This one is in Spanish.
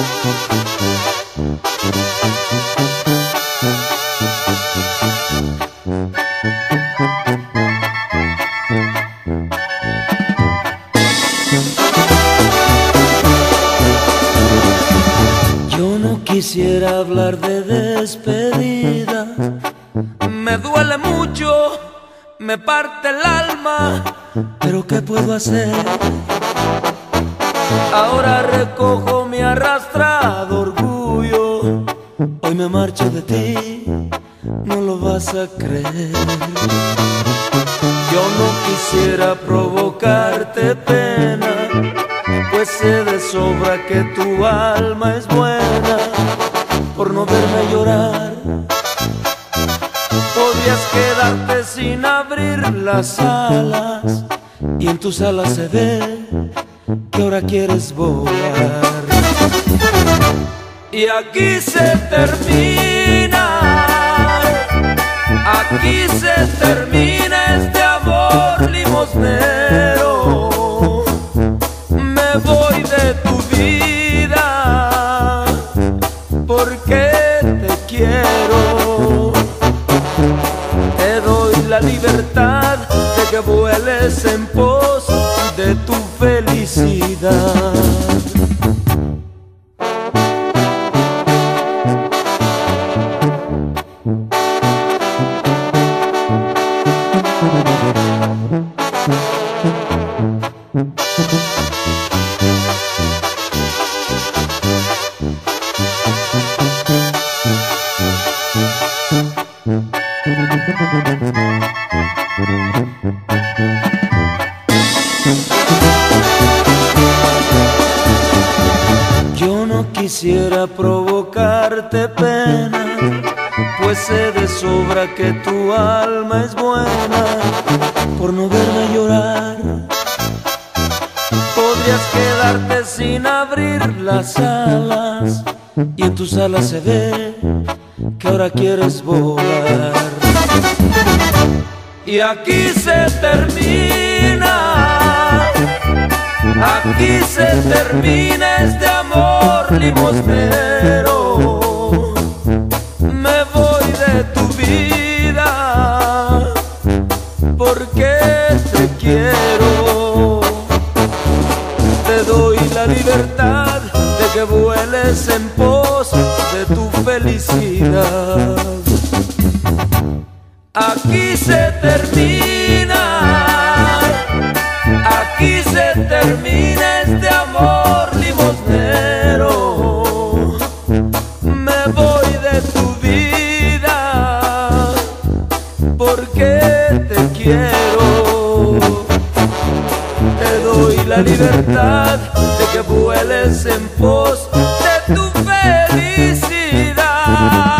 Yo no quisiera hablar de despedida, me duele mucho, me parte el alma, pero ¿qué puedo hacer? Ahora recojo mi arrastrado orgullo, hoy me marcho de ti, no lo vas a creer. Yo no quisiera provocarte pena, pues sé de sobra que tu alma es buena. Por no verme llorar, podías quedarte sin abrir las alas, y en tus alas se ve que ahora quieres volar. Y aquí se termina, aquí se termina este amor limosnero. Me voy de tu vida porque te quiero. Te doy la libertad de que vueles en pos de tu felicidad. Yo no quisiera provocarte pena, pues sé de sobra que tu alma es buena. Por no verme llorar, podrías quedarte sin abrir las alas, y en tus alas se ve que ahora quieres volar. Y aquí se termina, aquí se termina este amor limosnero. Me voy de tu vida porque te quiero. Te doy la libertad de que vueles en pos de tu felicidad. Aquí se termina, aquí se termina este amor limosnero. Me voy de tu vida porque te quiero. Te doy la libertad de que vueles en pos de tu felicidad.